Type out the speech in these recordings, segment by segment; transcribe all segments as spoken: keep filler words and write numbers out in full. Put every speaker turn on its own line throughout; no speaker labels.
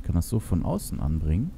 kann das so von außen anbringen.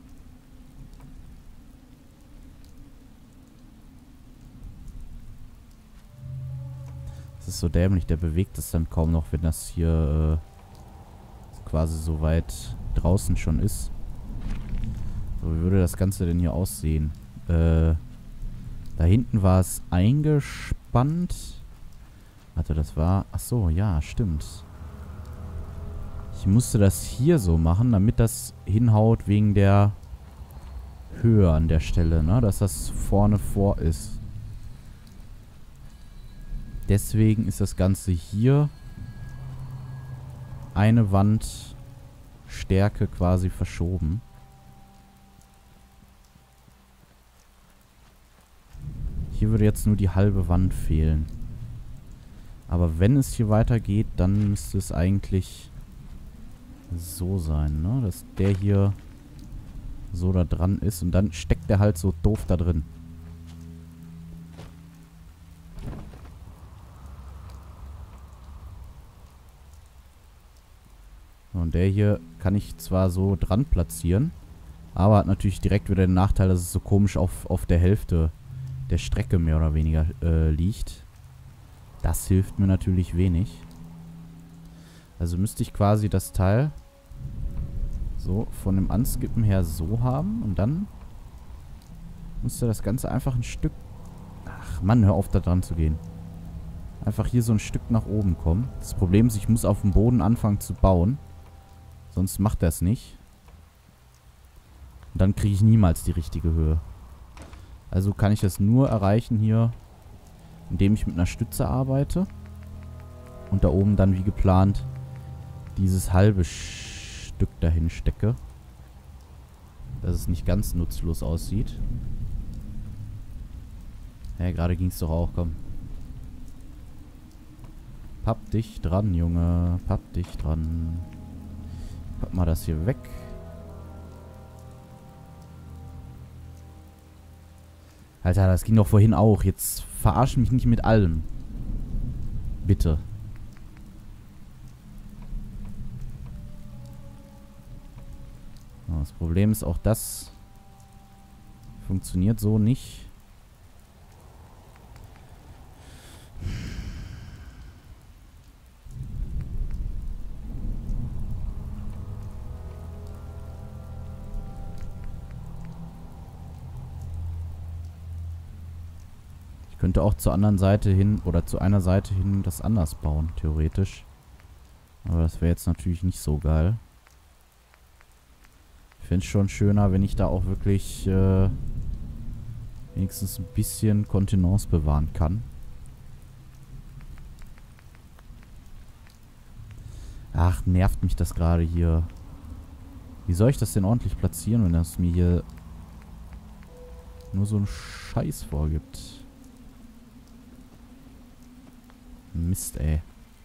Das ist so dämlich, der bewegt es dann kaum noch, wenn das hier äh, quasi so weit draußen schon ist. So, wie würde das Ganze denn hier aussehen? Äh, da hinten war es eingespannt. Warte, das war... Ach so, ja, stimmt. Ich musste das hier so machen, damit das hinhaut wegen der Höhe an der Stelle, ne? Dass das vorne vor ist. Deswegen ist das Ganze hier eine Wandstärke quasi verschoben. Hier würde jetzt nur die halbe Wand fehlen. Aber wenn es hier weitergeht, dann müsste es eigentlich so sein, ne? Dass der hier so da dran ist und dann steckt der halt so doof da drin. Und der hier kann ich zwar so dran platzieren, aber hat natürlich direkt wieder den Nachteil, dass es so komisch auf, auf der Hälfte der Strecke mehr oder weniger äh, liegt. Das hilft mir natürlich wenig. Also müsste ich quasi das Teil so von dem Anskippen her so haben und dann müsste das Ganze einfach ein Stück... Ach Mann, hör auf da dran zu gehen. Einfach hier so ein Stück nach oben kommen. Das Problem ist, ich muss auf dem Boden anfangen zu bauen. Sonst macht er es nicht. Und dann kriege ich niemals die richtige Höhe. Also kann ich das nur erreichen hier, indem ich mit einer Stütze arbeite. Und da oben dann wie geplant dieses halbe Stück dahin stecke. Dass es nicht ganz nutzlos aussieht. Ja, gerade ging es doch auch, komm. Papp dich dran, Junge. Papp dich dran. Pack mal das hier weg. Alter, das ging doch vorhin auch. Jetzt verarsch mich nicht mit allem. Bitte. Das Problem ist, auch das funktioniert so nicht. Ich könnte auch zur anderen Seite hin oder zu einer Seite hin das anders bauen, theoretisch. Aber das wäre jetzt natürlich nicht so geil. Ich fände es schon schöner, wenn ich da auch wirklich äh, wenigstens ein bisschen Kontenance bewahren kann. Ach, nervt mich das gerade hier. Wie soll ich das denn ordentlich platzieren, wenn das mir hier nur so einen Scheiß vorgibt? Mist, ey.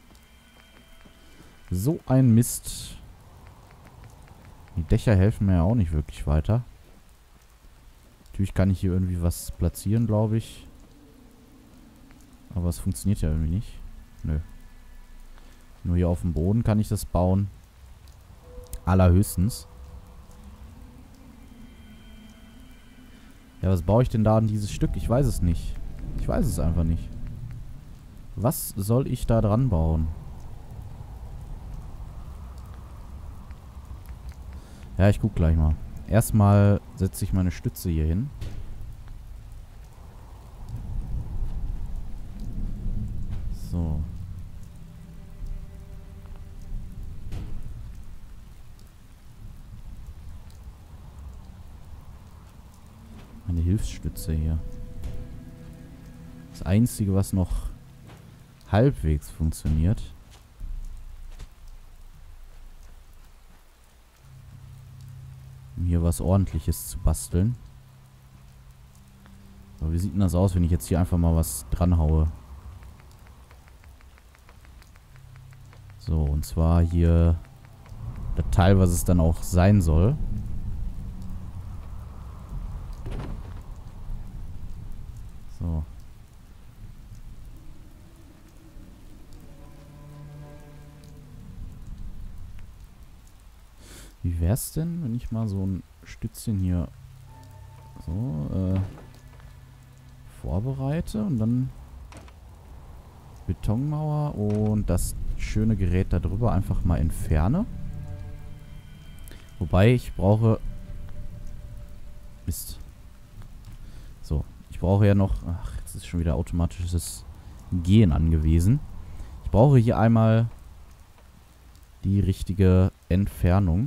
So ein Mist. Die Dächer helfen mir ja auch nicht wirklich weiter. Natürlich kann ich hier irgendwie was platzieren, glaube ich. Aber es funktioniert ja irgendwie nicht. Nö. Nur hier auf dem Boden kann ich das bauen. Allerhöchstens. Ja, was baue ich denn da an dieses Stück? Ich weiß es nicht. Ich weiß es einfach nicht. Was soll ich da dran bauen? Ja, ich guck gleich mal. Erstmal setze ich meine Stütze hier hin. So. Meine Hilfsstütze hier. Das Einzige, was noch halbwegs funktioniert. Um hier was Ordentliches zu basteln. Aber wie sieht denn das aus, wenn ich jetzt hier einfach mal was dran haue? So, und zwar hier das Teil, was es dann auch sein soll. So. Wie wär's denn, wenn ich mal so ein Stützchen hier so äh, vorbereite und dann Betonmauer und das schöne Gerät da drüber einfach mal entferne. Wobei ich brauche... Mist. So, ich brauche ja noch... Ach, jetzt ist schon wieder automatisches Gehen angewiesen. Ich brauche hier einmal die richtige Entfernung.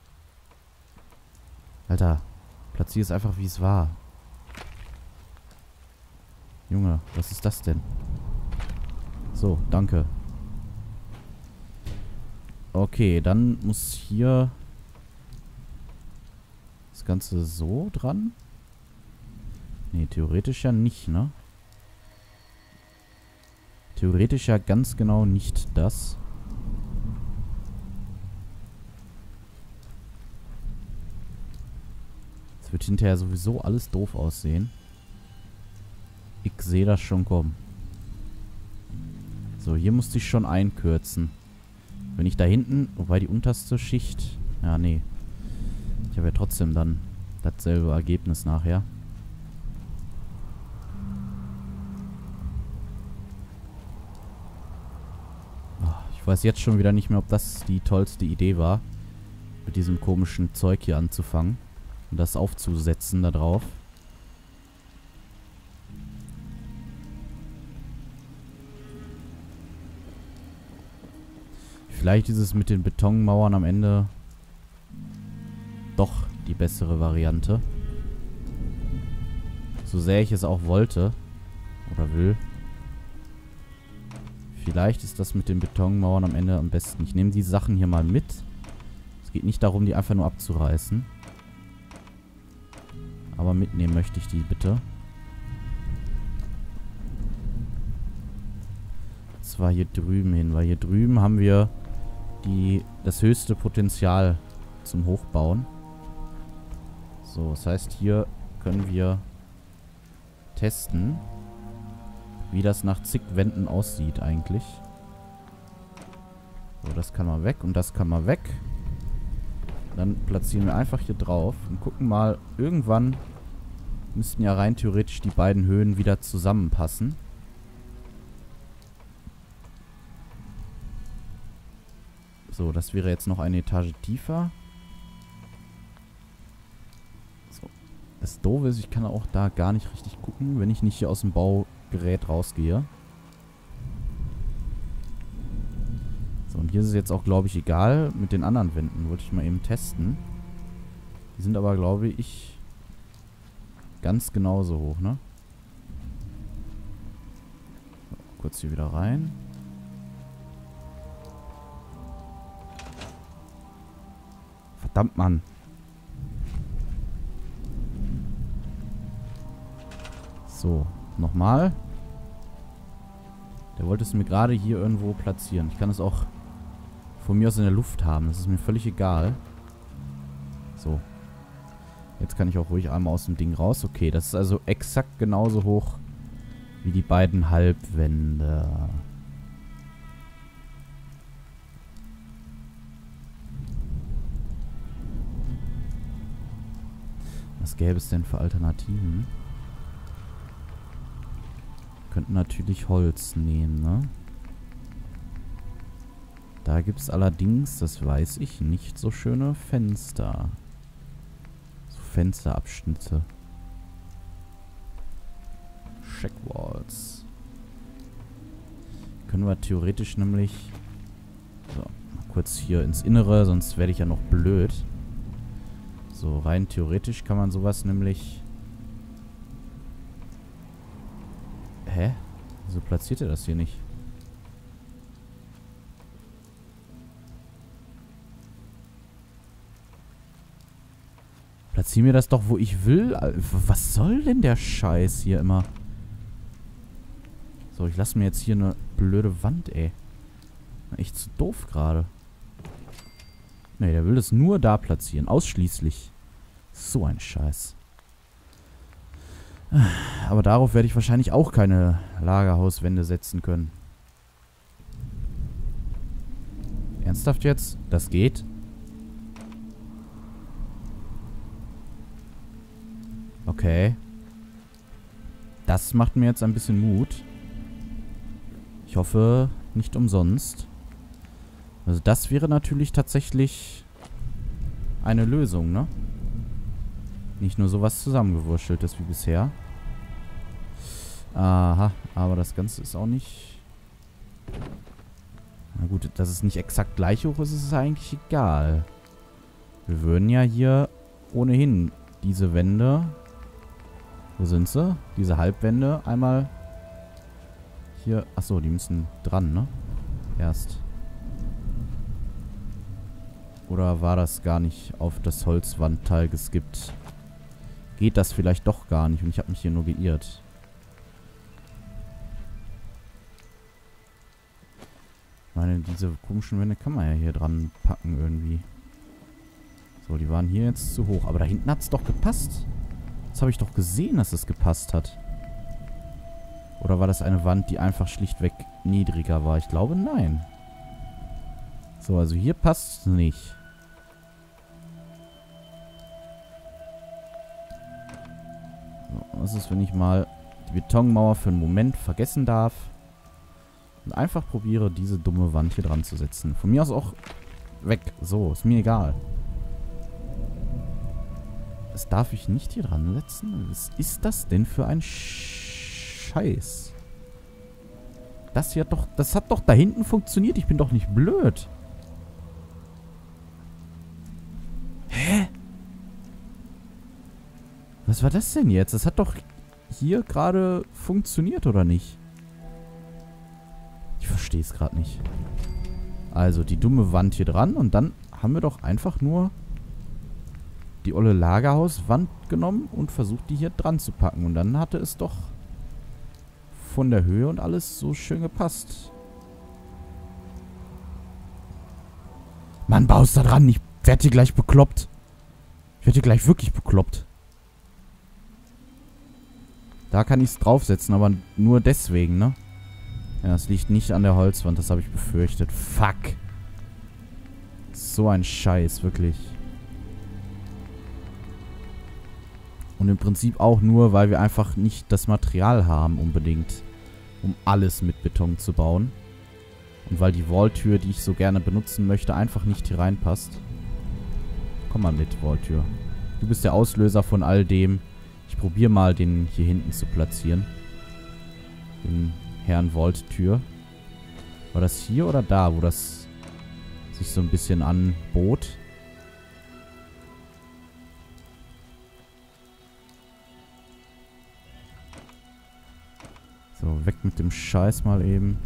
Alter, platziere es einfach, wie es war. Junge, was ist das denn? So, danke. Okay, dann muss hier das Ganze so dran. Nee, theoretisch ja nicht, ne? Theoretisch ja ganz genau nicht das. Es wird hinterher sowieso alles doof aussehen. Ich sehe das schon kommen. So, hier musste ich schon einkürzen. Wenn ich da hinten, wobei die unterste Schicht... Ja, nee. Ich habe ja trotzdem dann dasselbe Ergebnis nachher. Ich weiß jetzt schon wieder nicht mehr, ob das die tollste Idee war, mit diesem komischen Zeug hier anzufangen und das aufzusetzen da drauf. Vielleicht ist es mit den Betonmauern am Ende doch die bessere Variante. So sehr ich es auch wollte oder will. Vielleicht ist das mit den Betonmauern am Ende am besten. Ich nehme die Sachen hier mal mit. Es geht nicht darum, die einfach nur abzureißen. Aber mitnehmen möchte ich die bitte. Und zwar hier drüben hin, weil hier drüben haben wir die, das höchste Potenzial zum Hochbauen. So, das heißt, hier können wir testen, wie das nach zig Wänden aussieht eigentlich. So, das kann mal weg und das kann mal weg. Dann platzieren wir einfach hier drauf und gucken mal, irgendwann müssten ja rein theoretisch die beiden Höhen wieder zusammenpassen. So, das wäre jetzt noch eine Etage tiefer. So. Das Doofe ist, ich kann auch da gar nicht richtig gucken, wenn ich nicht hier aus dem Baugerät rausgehe. So, und hier ist es jetzt auch, glaube ich, egal. Mit den anderen Wänden wollte ich mal eben testen. Die sind aber, glaube ich, ganz genauso hoch, ne? So, kurz hier wieder rein. Verdammt, Mann. So, nochmal. Der wollte es mir gerade hier irgendwo platzieren. Ich kann es auch von mir aus in der Luft haben. Das ist mir völlig egal. So. Jetzt kann ich auch ruhig einmal aus dem Ding raus. Okay, das ist also exakt genauso hoch wie die beiden Halbwände. Was gäbe es denn für Alternativen? Wir könnten natürlich Holz nehmen, ne? Da gibt es allerdings, das weiß ich, nicht so schöne Fenster. So Fensterabschnitte. Checkwalls. Können wir theoretisch nämlich... So, mal kurz hier ins Innere, sonst werde ich ja noch blöd. So, rein theoretisch kann man sowas nämlich... Hä? Wieso platziert er das hier nicht? Platzier mir das doch, wo ich will. Was soll denn der Scheiß hier immer? So, ich lasse mir jetzt hier eine blöde Wand, ey. Echt zu doof gerade. Ne, der will es nur da platzieren. Ausschließlich. So ein Scheiß. Aber darauf werde ich wahrscheinlich auch keine Lagerhauswände setzen können. Ernsthaft jetzt? Das geht? Okay. Das macht mir jetzt ein bisschen Mut. Ich hoffe, nicht umsonst. Also das wäre natürlich tatsächlich eine Lösung, ne? Nicht nur sowas zusammengewurschteltes wie bisher. Aha, aber das Ganze ist auch nicht... Na gut, dass es nicht exakt gleich hoch ist, ist es eigentlich egal. Wir würden ja hier ohnehin diese Wände... Wo sind sie? Diese Halbwände einmal... Hier... Achso, die müssen dran, ne? Erst. Oder war das gar nicht auf das Holzwandteil geskippt? Geht das vielleicht doch gar nicht und ich habe mich hier nur geirrt. Ich meine, diese komischen Wände kann man ja hier dran packen irgendwie. So, die waren hier jetzt zu hoch. Aber da hinten hat es doch gepasst. Das habe ich doch gesehen, dass es gepasst hat. Oder war das eine Wand, die einfach schlichtweg niedriger war? Ich glaube, nein. So, also hier passt es nicht. So, was ist, wenn ich mal die Betonmauer für einen Moment vergessen darf? Und einfach probiere, diese dumme Wand hier dran zu setzen. Von mir aus auch weg. So, ist mir egal. Das darf ich nicht hier dran setzen? Was ist das denn für ein Scheiß? Das hier hat doch... Das hat doch da hinten funktioniert. Ich bin doch nicht blöd. Hä? Was war das denn jetzt? Das hat doch hier gerade funktioniert, oder nicht? Ich verstehe es gerade nicht. Also, die dumme Wand hier dran. Und dann haben wir doch einfach nur die olle Lagerhauswand genommen und versucht, die hier dran zu packen. Und dann hatte es doch von der Höhe und alles so schön gepasst. Mann, baust da dran. Ich werde hier gleich bekloppt. Ich werde hier gleich wirklich bekloppt. Da kann ich es draufsetzen, aber nur deswegen, ne? Ja, es liegt nicht an der Holzwand, das habe ich befürchtet. Fuck. So ein Scheiß, wirklich. Und im Prinzip auch nur, weil wir einfach nicht das Material haben unbedingt, um alles mit Beton zu bauen. Und weil die Walltür, die ich so gerne benutzen möchte, einfach nicht hier reinpasst. Komm mal mit, Walltür. Du bist der Auslöser von all dem. Ich probiere mal, den hier hinten zu platzieren. Den Herrn Vault-Tür. War das hier oder da, wo das sich so ein bisschen anbot? So, weg mit dem Scheiß mal eben.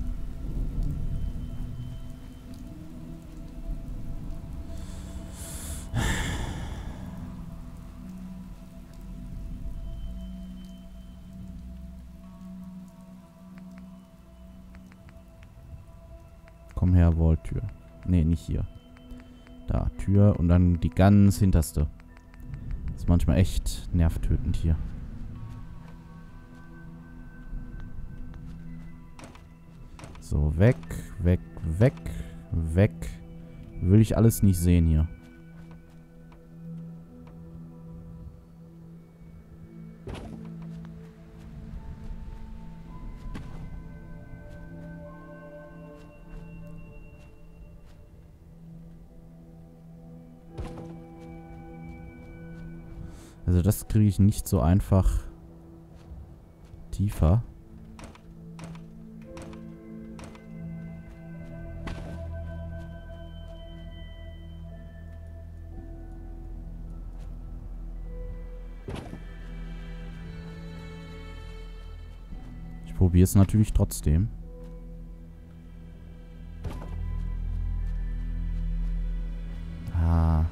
Komm her, Walltür. Ne, nicht hier. Da, Tür und dann die ganz hinterste. Das ist manchmal echt nervtötend hier. So, weg, weg, weg, weg. Will ich alles nicht sehen hier. Also das kriege ich nicht so einfach tiefer. Ich probiere es natürlich trotzdem. Ah.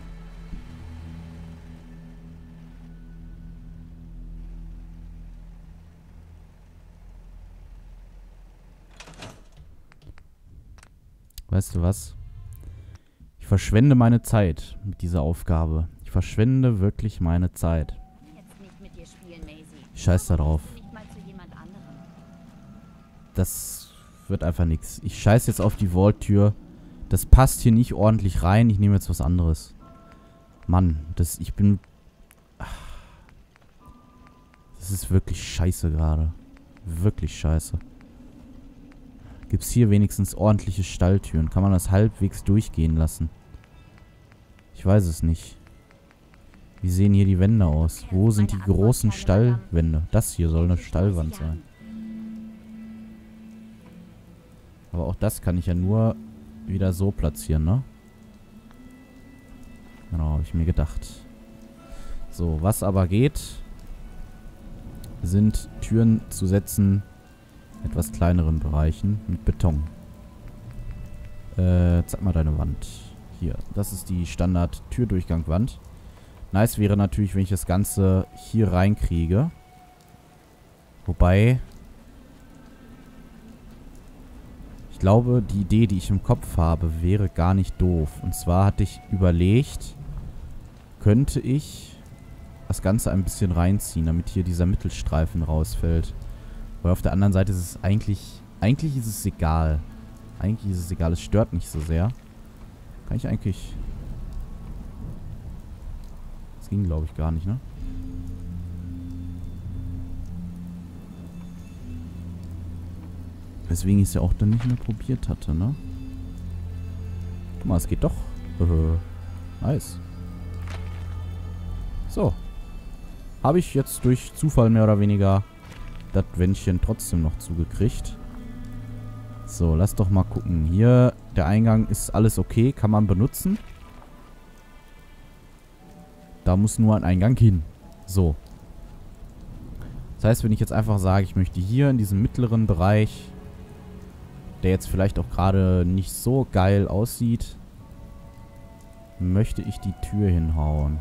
Weißt du was? Ich verschwende meine Zeit mit dieser Aufgabe. Ich verschwende wirklich meine Zeit. Ich scheiß da drauf. Das wird einfach nichts. Ich scheiß jetzt auf die Vault-Tür. Das passt hier nicht ordentlich rein. Ich nehme jetzt was anderes. Mann, das, ich bin... Das ist wirklich scheiße gerade. Wirklich scheiße. Gibt es hier wenigstens ordentliche Stalltüren? Kann man das halbwegs durchgehen lassen? Ich weiß es nicht. Wie sehen hier die Wände aus? Wo sind die großen Stallwände? Das hier soll eine Stallwand sein. Aber auch das kann ich ja nur wieder so platzieren, ne? Genau, habe ich mir gedacht. So, was aber geht, sind Türen zu setzen in etwas kleineren Bereichen mit Beton. Äh, zeig mal deine Wand. Hier, das ist die Standard-Türdurchgangwand. Nice wäre natürlich, wenn ich das Ganze hier reinkriege. Wobei, ich glaube, die Idee, die ich im Kopf habe, wäre gar nicht doof. Und zwar hatte ich überlegt, könnte ich das Ganze ein bisschen reinziehen, damit hier dieser Mittelstreifen rausfällt. Weil auf der anderen Seite ist es eigentlich, eigentlich ist es egal. Eigentlich ist es egal, es stört nicht so sehr. Kann ich eigentlich... Das ging, glaube ich, gar nicht, ne? Weswegen ich es ja auch dann nicht mehr probiert hatte, ne? Guck mal, es geht doch. Nice. So. Habe ich jetzt durch Zufall mehr oder weniger das Wändchen trotzdem noch zugekriegt. So, lass doch mal gucken. Hier, der Eingang ist alles okay, kann man benutzen. Da muss nur ein Eingang hin. So. Das heißt, wenn ich jetzt einfach sage, ich möchte hier in diesem mittleren Bereich, der jetzt vielleicht auch gerade nicht so geil aussieht, möchte ich die Tür hinhauen.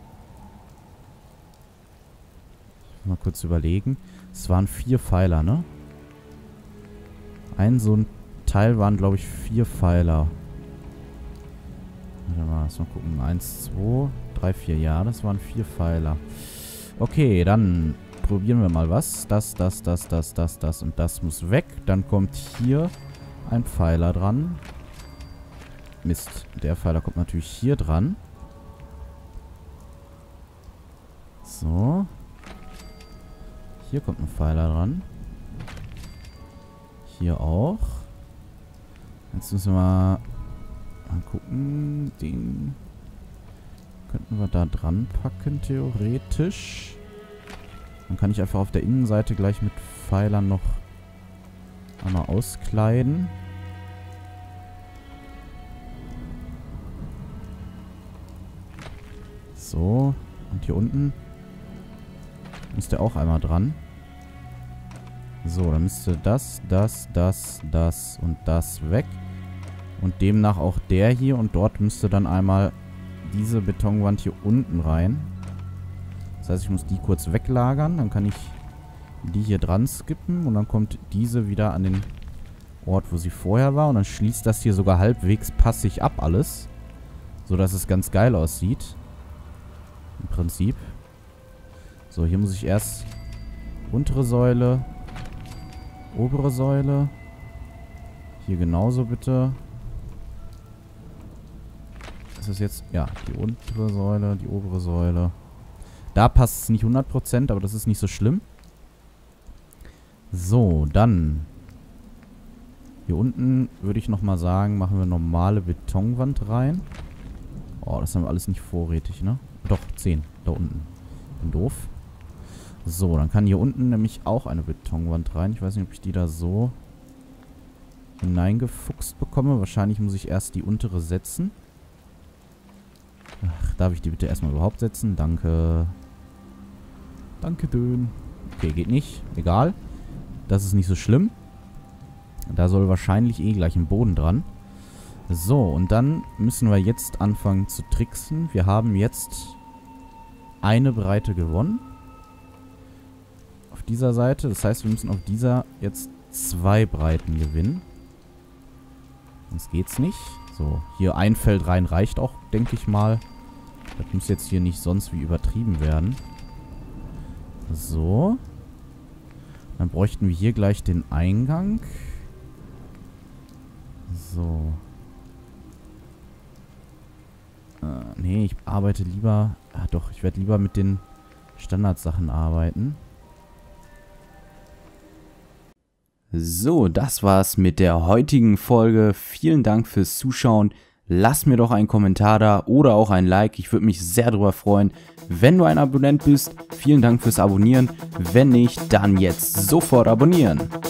Mal kurz überlegen. Es waren vier Pfeiler, ne? Ein so ein Teil waren, glaube ich, vier Pfeiler. Warte mal, lass mal gucken. Eins, zwei, drei, vier. Ja, das waren vier Pfeiler. Okay, dann probieren wir mal was. Das, das, das, das, das, das und das muss weg. Dann kommt hier ein Pfeiler dran. Mist. Der Pfeiler kommt natürlich hier dran. So. Hier kommt ein Pfeiler dran. Hier auch. Jetzt müssen wir mal, mal gucken. Den könnten wir da dran packen, theoretisch. Dann kann ich einfach auf der Innenseite gleich mit Pfeilern noch einmal auskleiden. So. Und hier unten ist der auch einmal dran. So, dann müsste das, das, das, das und das weg. Und demnach auch der hier. Und dort müsste dann einmal diese Betonwand hier unten rein. Das heißt, ich muss die kurz weglagern. Dann kann ich die hier dran skippen. Und dann kommt diese wieder an den Ort, wo sie vorher war. Und dann schließt das hier sogar halbwegs passig ab alles. Sodass es ganz geil aussieht. Im Prinzip. So, hier muss ich erst untere Säule, obere Säule. Hier genauso bitte. Ist das jetzt? Ja, die untere Säule, die obere Säule. Da passt es nicht hundert Prozent, aber das ist nicht so schlimm. So, dann. Hier unten würde ich nochmal sagen, machen wir normale Betonwand rein. Oh, das haben wir alles nicht vorrätig, ne? Doch, zehn, da unten. Bin doof. So, dann kann hier unten nämlich auch eine Betonwand rein. Ich weiß nicht, ob ich die da so hineingefuchst bekomme. Wahrscheinlich muss ich erst die untere setzen. Ach, darf ich die bitte erstmal überhaupt setzen? Danke. Danke, Dön. Okay, geht nicht. Egal. Das ist nicht so schlimm. Da soll wahrscheinlich eh gleich ein Boden dran. So, und dann müssen wir jetzt anfangen zu tricksen. Wir haben jetzt eine Breite gewonnen. Auf dieser Seite. Das heißt, wir müssen auf dieser jetzt zwei Breiten gewinnen. Sonst geht's nicht. So, hier ein Feld rein reicht auch, denke ich mal. Das muss jetzt hier nicht sonst wie übertrieben werden. So. Dann bräuchten wir hier gleich den Eingang. So. Äh, nee, ich arbeite lieber... Ah doch, ich werde lieber mit den Standardsachen arbeiten. So, das war's mit der heutigen Folge. Vielen Dank fürs Zuschauen. Lass mir doch einen Kommentar da oder auch ein Like. Ich würde mich sehr darüber freuen. Wenn du ein Abonnent bist, vielen Dank fürs Abonnieren. Wenn nicht, dann jetzt sofort abonnieren.